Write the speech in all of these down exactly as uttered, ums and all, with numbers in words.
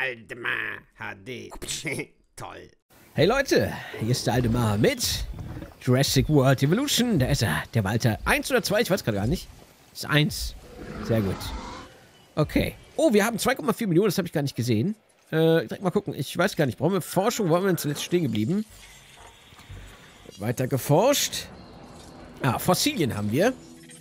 Aldemar H D. Toll. Hey Leute, hier ist der Aldemar mit Jurassic World Evolution. Da ist er, der Walter. Eins oder zwei? Ich weiß gerade gar nicht. Das ist eins. Sehr gut. Okay. Oh, wir haben zwei Komma vier Millionen, das habe ich gar nicht gesehen. Äh, direkt mal gucken. Ich weiß gar nicht. Brauchen wir Forschung? Wo haben wir denn zuletzt stehen geblieben? Weiter geforscht. Ah, Fossilien haben wir.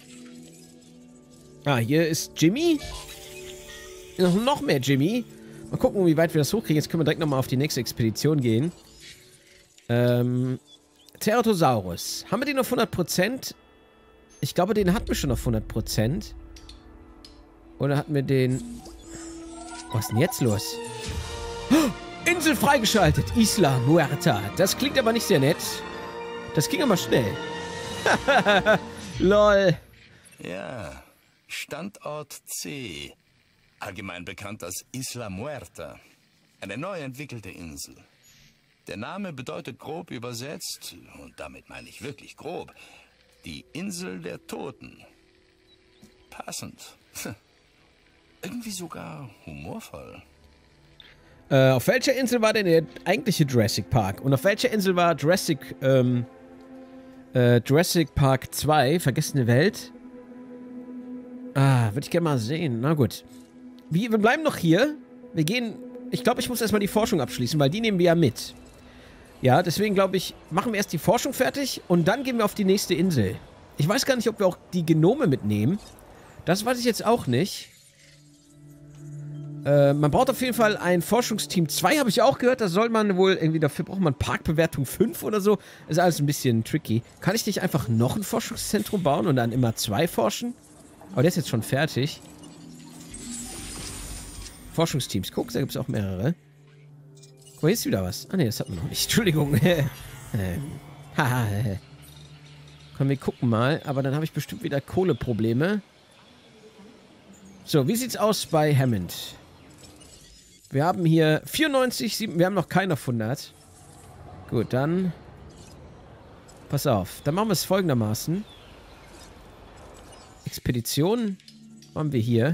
Ah, hier ist Jimmy. Noch, noch mehr Jimmy. Mal gucken, wie weit wir das hochkriegen. Jetzt können wir direkt nochmal auf die nächste Expedition gehen. Ähm, Ceratosaurus. Haben wir den auf hundert Prozent? Ich glaube, den hatten wir schon auf hundert Prozent. Oder hatten wir den... Was ist denn jetzt los? Oh, Insel freigeschaltet. Isla Muerta. Das klingt aber nicht sehr nett. Das ging aber schnell. Lol. Ja, Standort C. Allgemein bekannt als Isla Muerta. Eine neu entwickelte Insel. Der Name bedeutet grob übersetzt, und damit meine ich wirklich grob, die Insel der Toten. Passend. Irgendwie sogar humorvoll. Äh, auf welcher Insel war denn der eigentliche Jurassic Park? Und auf welcher Insel war Jurassic, ähm, äh, Jurassic Park zwei, Vergessene Welt? Ah, würde ich gerne mal sehen. Na gut. Wir, wir bleiben noch hier. Wir gehen... Ich glaube, ich muss erstmal die Forschung abschließen, weil die nehmen wir ja mit. Ja, deswegen glaube ich, machen wir erst die Forschung fertig und dann gehen wir auf die nächste Insel. Ich weiß gar nicht, ob wir auch die Genome mitnehmen. Das weiß ich jetzt auch nicht. Äh, man braucht auf jeden Fall ein Forschungsteam zwei, habe ich auch gehört. Da soll man wohl irgendwie, dafür braucht man Parkbewertung fünf oder so. Ist alles ein bisschen tricky. Kann ich nicht einfach noch ein Forschungszentrum bauen und dann immer zwei forschen? Aber der ist jetzt schon fertig. Forschungsteams. Guck, da gibt es auch mehrere. Guck mal, hier ist wieder was. Ah ne, das hatten wir noch nicht. Entschuldigung. Haha. Komm, wir gucken mal. Aber dann habe ich bestimmt wieder Kohleprobleme. So, wie sieht's aus bei Hammond? Wir haben hier vierundneunzig, sieben, wir haben noch keinen auf hundert. Gut, dann... Pass auf. Dann machen wir es folgendermaßen. Expedition haben wir hier.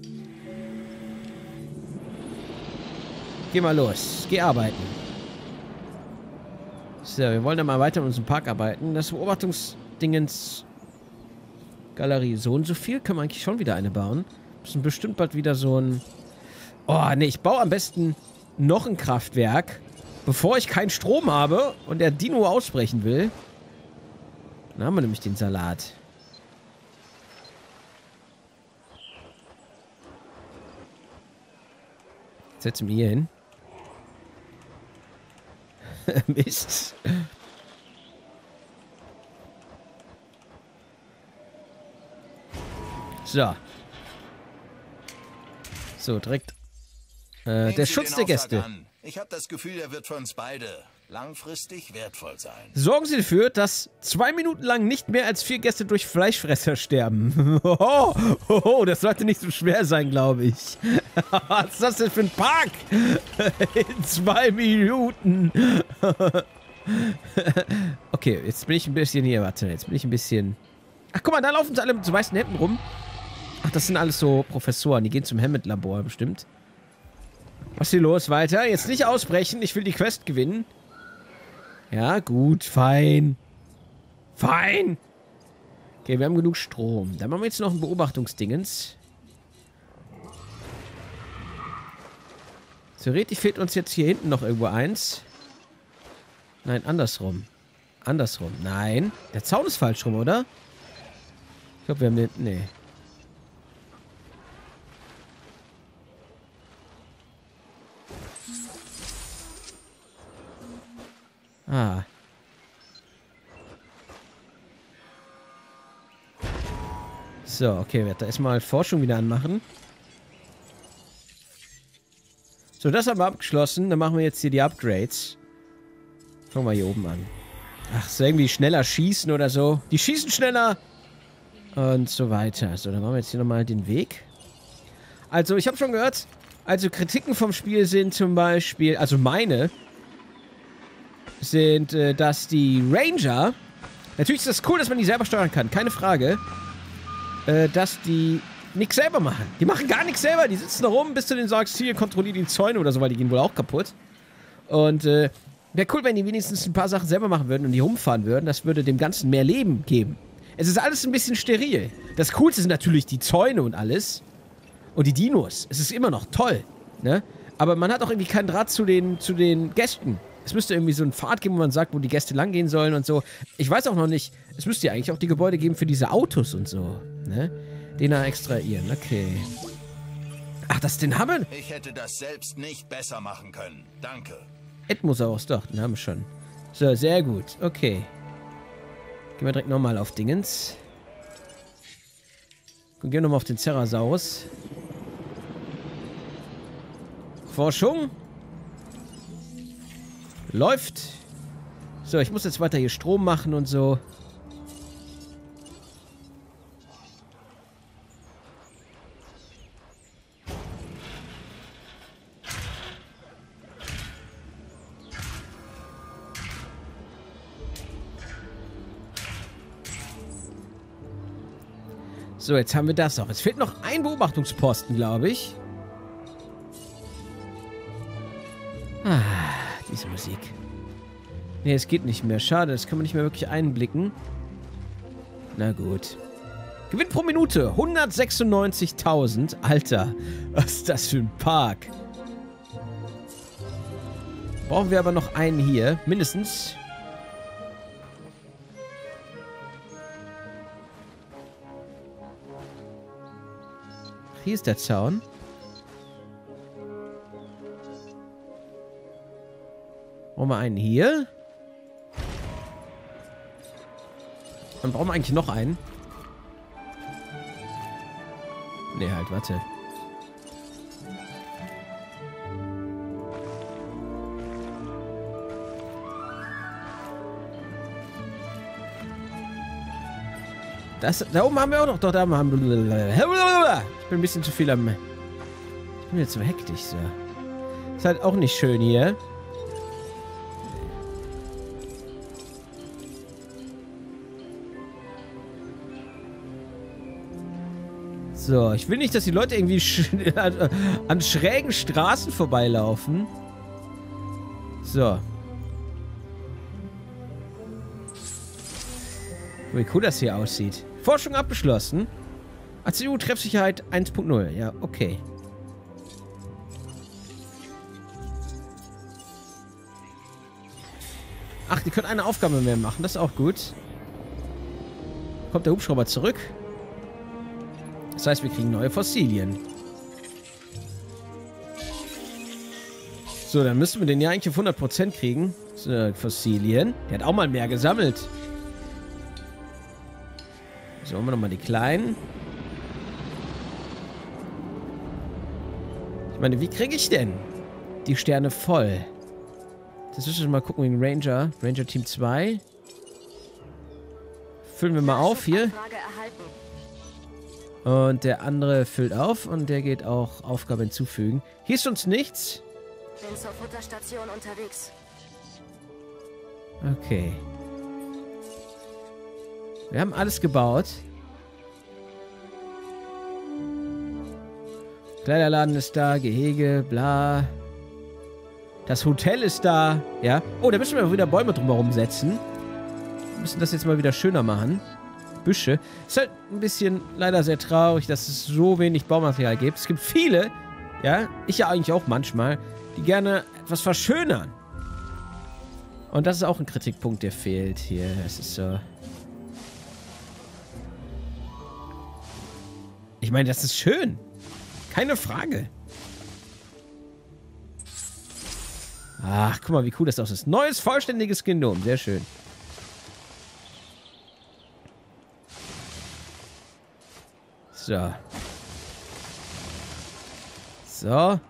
Geh mal los. Geh arbeiten. So, wir wollen dann mal weiter in unserem Park arbeiten. Das Beobachtungsdingens Galerie. So und so viel können wir eigentlich schon wieder eine bauen. Müssen bestimmt bald wieder so ein... Oh, ne, ich baue am besten noch ein Kraftwerk, bevor ich keinen Strom habe und der Dino ausbrechen will. Dann haben wir nämlich den Salat. Setzen wir hier hin. Mist. So. So, direkt. Äh, der Schutz der Gäste. Ich habe das Gefühl, er wird für uns beide langfristig wertvoll sein. Sorgen Sie dafür, dass zwei Minuten lang nicht mehr als vier Gäste durch Fleischfresser sterben. Oh, oh, oh, das sollte nicht so schwer sein, glaube ich. Was ist das denn für ein Park? In zwei Minuten. Okay, jetzt bin ich ein bisschen hier. Warte, jetzt bin ich ein bisschen... Ach, guck mal, da laufen sie alle mit so weißen Händen rum. Ach, das sind alles so Professoren. Die gehen zum Hammond-Labor bestimmt. Was ist hier los? Weiter. Jetzt nicht ausbrechen. Ich will die Quest gewinnen. Ja, gut. Fein. Fein. Okay, wir haben genug Strom. Dann machen wir jetzt noch ein Beobachtungsdingens. Theoretisch fehlt uns jetzt hier hinten noch irgendwo eins. Nein, andersrum. Andersrum. Nein. Der Zaun ist falsch rum, oder? Ich glaube, wir haben den... Nee. Ah. So, okay, wir werden da erstmal Forschung wieder anmachen. So, das haben wir abgeschlossen. Dann machen wir jetzt hier die Upgrades. Fangen wir hier oben an. Ach, so irgendwie schneller schießen oder so. Die schießen schneller. Und so weiter. So, dann machen wir jetzt hier nochmal den Weg. Also, ich habe schon gehört, also Kritiken vom Spiel sind zum Beispiel, also meine... sind, äh, dass die Ranger... Natürlich ist das cool, dass man die selber steuern kann, keine Frage. Äh, dass die nichts selber machen. Die machen gar nichts selber. Die sitzen da rum, bis du denen sagst, hier, kontrollier die Zäune oder so, weil die gehen wohl auch kaputt. Und, äh, wäre cool, wenn die wenigstens ein paar Sachen selber machen würden und die rumfahren würden. Das würde dem Ganzen mehr Leben geben. Es ist alles ein bisschen steril. Das Coolste sind natürlich die Zäune und alles. Und die Dinos. Es ist immer noch toll, ne? Aber man hat auch irgendwie keinen Draht zu den, zu den Gästen. Es müsste irgendwie so einen Pfad geben, wo man sagt, wo die Gäste lang gehen sollen und so. Ich weiß auch noch nicht, es müsste ja eigentlich auch die Gebäude geben für diese Autos und so, ne? Den da extrahieren, okay. Ach, das den haben wir? Ich hätte das selbst nicht besser machen können. Danke. Edmosaurus, doch, den haben wir schon. So, sehr gut, okay. Gehen wir direkt nochmal auf Dingens. Gehen wir nochmal auf den Ceratosaurus. Forschung. Läuft. So, ich muss jetzt weiter hier Strom machen und so. So, jetzt haben wir das auch. Es fehlt noch ein Beobachtungsposten, glaube ich. Ah, diese Musik. Ne, es geht nicht mehr. Schade, das kann man nicht mehr wirklich einblicken. Na gut. Gewinn pro Minute. hundertsechsundneunzigtausend. Alter, was ist das für ein Park? Brauchen wir aber noch einen hier. Mindestens. Hier ist der Zaun. Brauchen wir einen hier? Dann brauchen wir eigentlich noch einen. Ne, halt, warte. Das, da oben haben wir auch noch. Doch, da haben wir. Ich bin ein bisschen zu viel am. Ich bin jetzt so hektisch, so. Ist halt auch nicht schön hier. So, ich will nicht, dass die Leute irgendwie sch an schrägen Straßen vorbeilaufen. So. Wie cool das hier aussieht. Forschung abgeschlossen. A C U-Treffsicherheit eins Punkt null. Ja, okay. Ach, die können eine Aufgabe mehr machen. Das ist auch gut. Kommt der Hubschrauber zurück. Das heißt, wir kriegen neue Fossilien. So, dann müssten wir den ja eigentlich auf hundert Prozent kriegen. So, Fossilien. Der hat auch mal mehr gesammelt. So, haben wir nochmal die kleinen. Ich meine, wie kriege ich denn die Sterne voll? Das müssen wir mal gucken wegen Ranger. Ranger Team zwei. Füllen wir mal auf hier. Und der andere füllt auf und der geht auch Aufgabe hinzufügen. Hier ist uns nichts. Bin zur Futterstation unterwegs. Okay. Wir haben alles gebaut. Kleiderladen ist da, Gehege, bla. Das Hotel ist da, ja. Oh, da müssen wir wieder Bäume drumherum setzen. Wir müssen das jetzt mal wieder schöner machen. Büsche. Ist halt ein bisschen leider sehr traurig, dass es so wenig Baumaterial gibt. Es gibt viele, ja, ich ja eigentlich auch manchmal, die gerne etwas verschönern. Und das ist auch ein Kritikpunkt, der fehlt hier. Das ist so. Ich meine, das ist schön. Keine Frage. Ach, guck mal, wie cool das aussieht. Neues, vollständiges Genom. Sehr schön. So. So.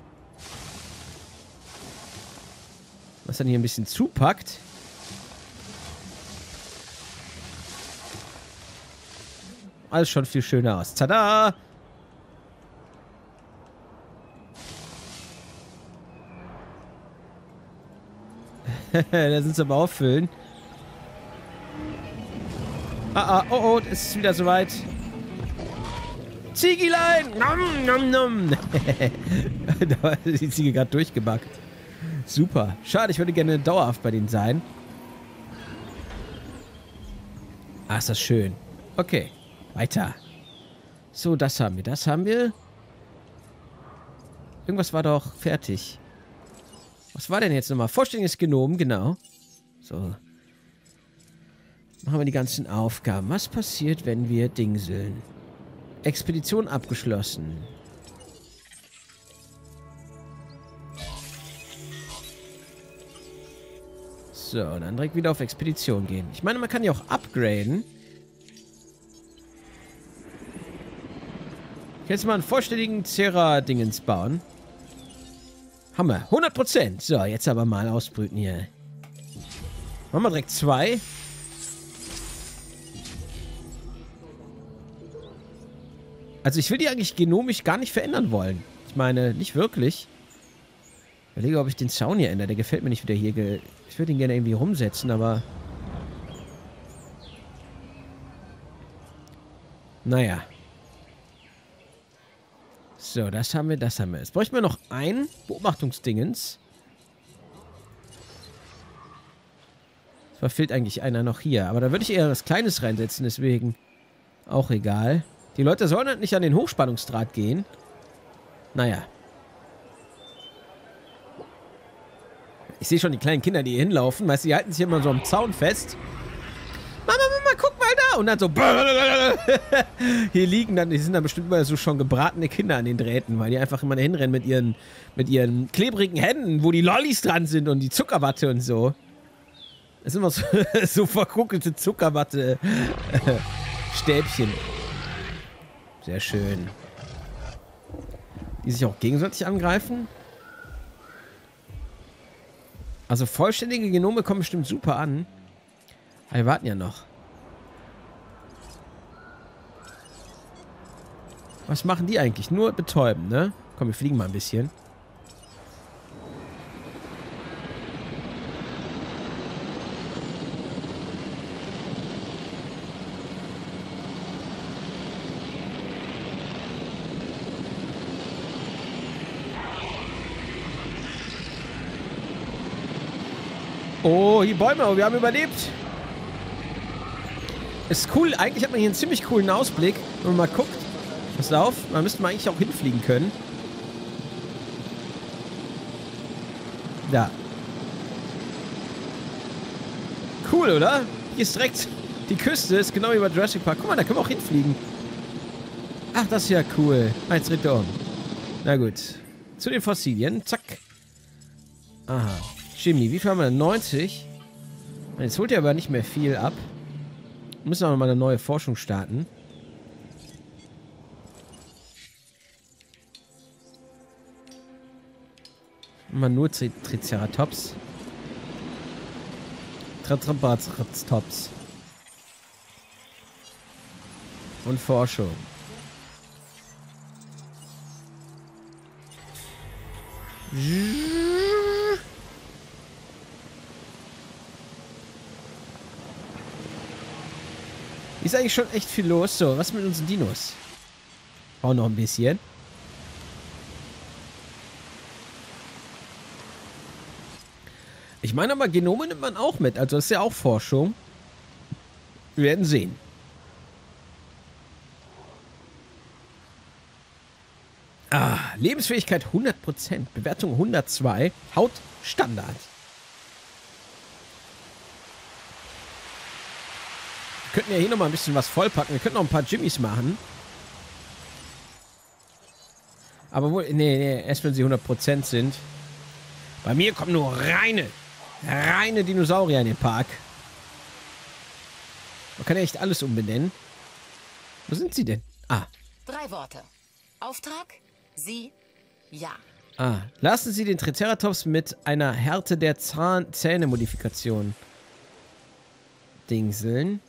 Was dann hier ein bisschen zupackt. Alles schon viel schöner aus. Tada! Da sind sie aber auffüllen. Ah, ah, oh, oh, es ist wieder soweit. Ziegilein! Nom, nom, nom. Da war die Ziege gerade durchgebackt. Super. Schade, ich würde gerne dauerhaft bei denen sein. Ah, ist das schön. Okay, weiter. So, das haben wir, das haben wir. Irgendwas war doch fertig. Was war denn jetzt nochmal? Vollständiges Genom, genau. So. Machen wir die ganzen Aufgaben. Was passiert, wenn wir dingseln? Expedition abgeschlossen. So, dann direkt wieder auf Expedition gehen. Ich meine, man kann ja auch upgraden. Ich jetzt mal einen vollständigen Zera-Dingens bauen. Hammer. hundert Prozent. So, jetzt aber mal ausbrüten hier. Machen wir direkt zwei. Also ich will die eigentlich genomisch gar nicht verändern wollen. Ich meine, nicht wirklich. Ich überlege, ob ich den Zaun hier ändere. Der gefällt mir nicht wieder hier. Ge ich würde ihn gerne irgendwie rumsetzen, aber... Naja. So, das haben wir, das haben wir. Jetzt bräuchten wir noch ein Beobachtungsdingens. Es verfehlt eigentlich einer noch hier. Aber da würde ich eher was Kleines reinsetzen, deswegen auch egal. Die Leute sollen halt nicht an den Hochspannungsdraht gehen. Naja. Ich sehe schon die kleinen Kinder, die hier hinlaufen. Weißt du, die halten sich immer so am Zaun fest. Mama, Mama, guck mal da. Und dann so... Hier liegen dann... Die sind dann bestimmt immer so schon gebratene Kinder an den Drähten, weil die einfach immer hinrennen mit ihren, mit ihren klebrigen Händen, wo die Lollis dran sind und die Zuckerwatte und so. Das sind immer so, so verkuckelte Zuckerwatte-Stäbchen. Sehr schön. Die sich auch gegenseitig angreifen. Also vollständige Genome kommen bestimmt super an. Aber wir warten ja noch. Was machen die eigentlich? Nur betäuben, ne? Komm, wir fliegen mal ein bisschen. Oh, hier Bäume, aber wir haben überlebt. Ist cool, eigentlich hat man hier einen ziemlich coolen Ausblick. Wenn man mal guckt. Pass auf, da müsste man eigentlich auch hinfliegen können. Da. Cool, oder? Hier ist direkt die Küste, ist genau wie bei Jurassic Park. Guck mal, da können wir auch hinfliegen. Ach, das ist ja cool. Eins dritte um. Na gut. Zu den Fossilien. Zack. Aha. Jimmy, wie viel haben wir denn? neunzig? Jetzt holt er aber nicht mehr viel ab. Wir müssen auch noch mal eine neue Forschung starten. Mal nur Tri Triceratops. Triceratops. Und Forschung. Ist eigentlich schon echt viel los. So, was mit unseren Dinos? Auch noch ein bisschen. Ich meine aber, Genome nimmt man auch mit. Also das ist ja auch Forschung. Wir werden sehen. Ah, Lebensfähigkeit hundert Prozent. Bewertung hundertzwei. Haut Standard. Wir könnten ja hier nochmal ein bisschen was vollpacken. Wir könnten noch ein paar Jimmys machen. Aber wohl, nee, nee, erst wenn sie hundert Prozent sind. Bei mir kommen nur reine, reine Dinosaurier in den Park. Man kann ja echt alles umbenennen. Wo sind sie denn? Ah. Drei Worte. Auftrag, Sie, ja. Ah. Lassen Sie den Triceratops mit einer Härte der Zahn Zähne-Modifikation dingseln.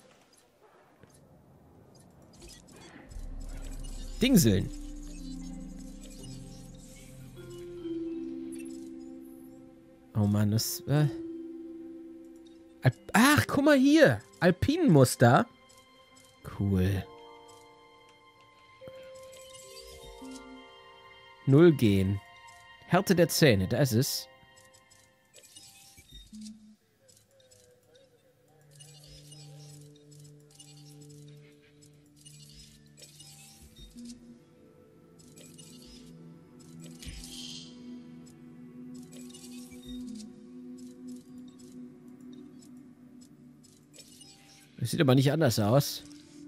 Dingseln. Oh Mann, das... Äh Alp Ach, guck mal hier. Alpinenmuster. Cool. Null gehen. Härte der Zähne, da ist es. Das sieht aber nicht anders aus.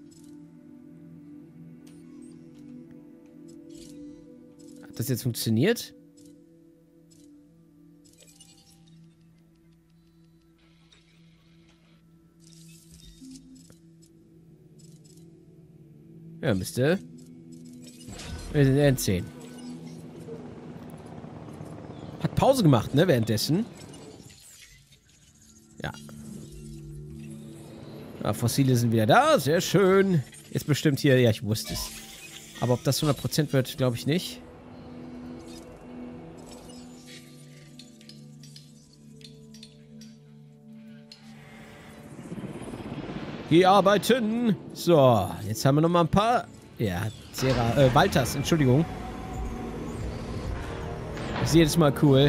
Hat das jetzt funktioniert? Ja, müsste. Wir sind in zehn. Hat Pause gemacht, ne, währenddessen. Ja. Ja, Fossile sind wieder da. Sehr schön. Jetzt bestimmt hier... Ja, ich wusste es. Aber ob das hundert Prozent wird, glaube ich nicht. Geh arbeiten. So, jetzt haben wir noch mal ein paar... Ja, Sarah, äh, Walters, Entschuldigung. Das ist jedes Mal cool.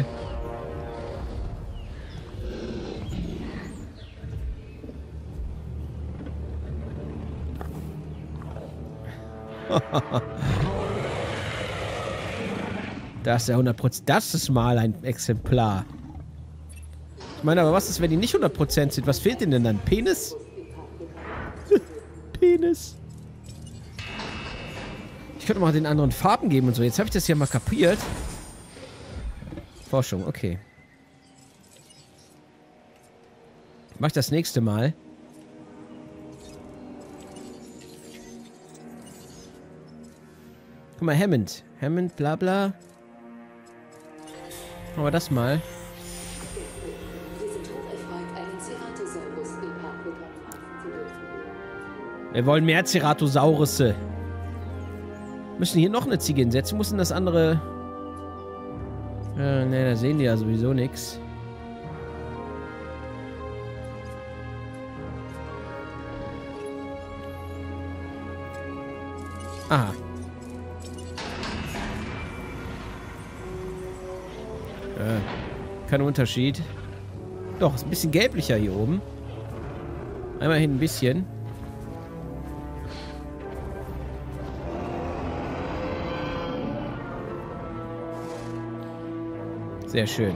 Das ist ja hundert Prozent. Das ist mal ein Exemplar. Ich meine, aber was ist, wenn die nicht hundert Prozent sind? Was fehlt denen denn dann? Penis? Penis. Ich könnte mal den anderen Farben geben und so. Jetzt habe ich das ja mal kapiert. Forschung, okay. Mach ich das nächste Mal. Guck mal, Hammond. Hammond, bla bla. Machen wir das mal. Wir wollen mehr Ceratosaurusse. Müssen hier noch eine Ziege hinsetzen. Müssen das andere... Äh, ne, da sehen die ja sowieso nichts. Aha. Äh, kein Unterschied. Doch, ist ein bisschen gelblicher hier oben. Einmal hin ein bisschen. Sehr schön.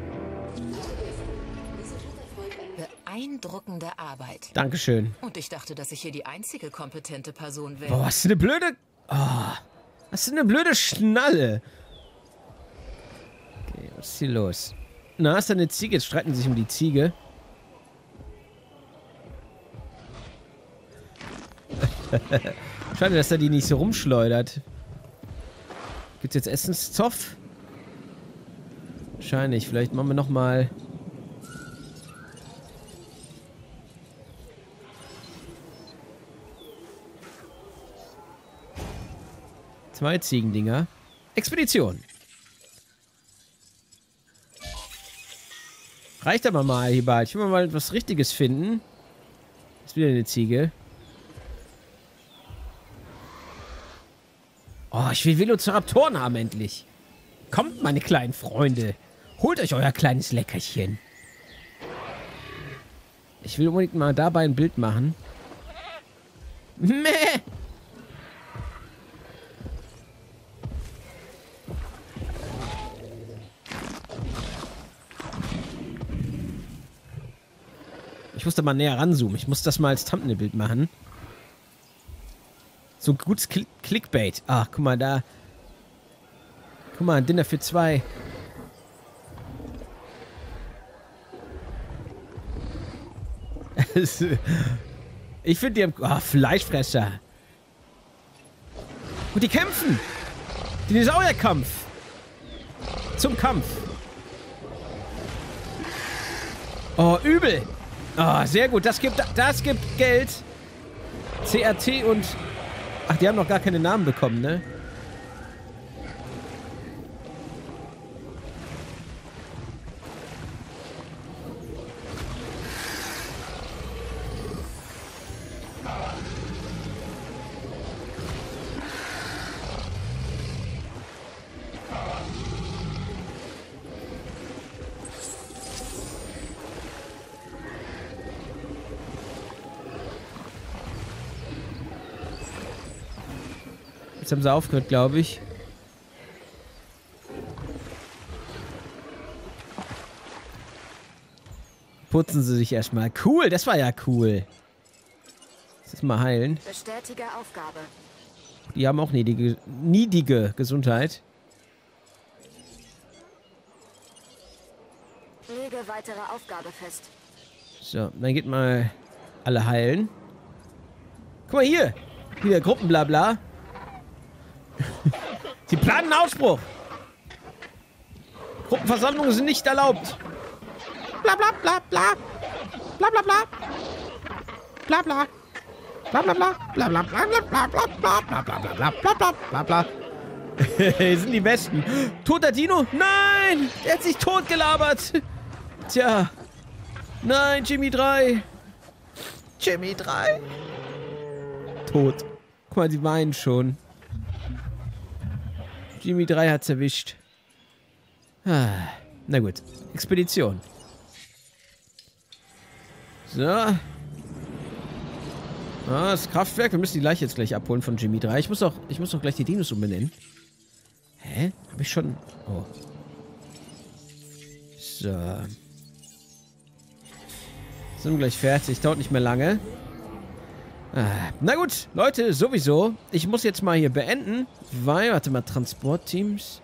Beeindruckende Arbeit. Dankeschön. Und ich dachte, dass ich hier die einzige kompetente Person wäre. Boah, was für eine blöde... Oh, was für eine blöde Schnalle. Okay, was ist hier los? Na, ist da eine Ziege? Jetzt streiten sie sich um die Ziege. Schade, dass er die nicht so rumschleudert. Gibt's jetzt Essenszoff? Wahrscheinlich. Vielleicht machen wir noch mal... Zwei Ziegendinger. Expedition. Reicht aber mal hier bald. Ich will mal was Richtiges finden. Ist wieder eine Ziege. Oh, ich will Velociraptoren haben endlich. Kommt, meine kleinen Freunde. Holt euch euer kleines Leckerchen. Ich will unbedingt mal dabei ein Bild machen. Meh. Ich muss da mal näher ranzoomen. Ich muss das mal als Thumbnail-Bild machen. So ein gutes Click Clickbait. Ach, guck mal da. Guck mal, ein Dinner für zwei. Ich finde die haben... Oh, Fleischfresser. Und die kämpfen. Dinosaurierkampf. Zum Kampf. Oh, übel. Oh, sehr gut. Das gibt, das gibt Geld. C R T und... Ach, die haben noch gar keine Namen bekommen, ne? Jetzt haben sie aufgehört, glaube ich. Putzen sie sich erstmal. Cool, das war ja cool. Lass mal heilen. Bestätige Aufgabe. Die haben auch niedige, niedige Gesundheit. Lege weitere Aufgabe fest. So, dann geht mal alle heilen. Guck mal hier. Wieder Gruppenblabla. Sie planen einen Ausbruch. Gruppenversammlungen sind nicht erlaubt. Bla bla bla bla. Bla bla bla. Bla bla. Bla bla bla. Bla bla bla bla bla bla bla bla bla bla bla bla bla bla. Sind die Besten. Toter Dino? Nein! Der hat sich totgelabert. Tja. Nein, Jimmy drei. Jimmy drei. Tot. Guck mal, die weinen schon. Jimmy drei hat's erwischt. Ah, na gut. Expedition. So. Ah, das Kraftwerk. Wir müssen die Leiche jetzt gleich abholen von Jimmy drei. Ich muss doch, ich muss doch gleich die Dinos umbenennen. Hä? Hab ich schon... Oh. So. Sind wir gleich fertig. Dauert nicht mehr lange. Ah, na gut, Leute, sowieso. Ich muss jetzt mal hier beenden, weil... Warte mal, Transportteams.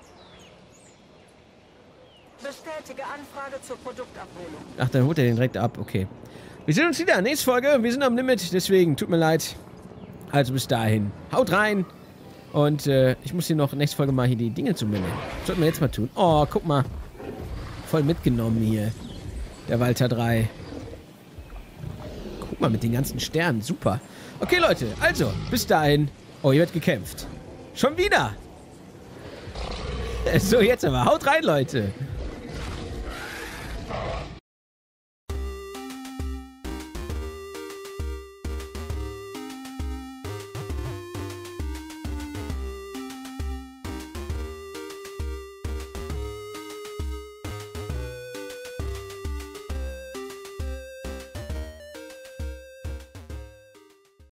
Bestätige Anfrage zur Produktabholung. Ach, dann holt er den direkt ab. Okay. Wir sehen uns wieder. Nächste Folge. Wir sind am Limit, deswegen tut mir leid. Also bis dahin. Haut rein. Und äh, ich muss hier noch nächste Folge mal hier die Dinge zu benennen. Sollten wir jetzt mal tun. Oh, guck mal. Voll mitgenommen hier. Der Walter drei. Guck mal, mit den ganzen Sternen. Super. Okay, Leute. Also, bis dahin. Oh, hier wird gekämpft. Schon wieder. So, jetzt aber. Haut rein, Leute.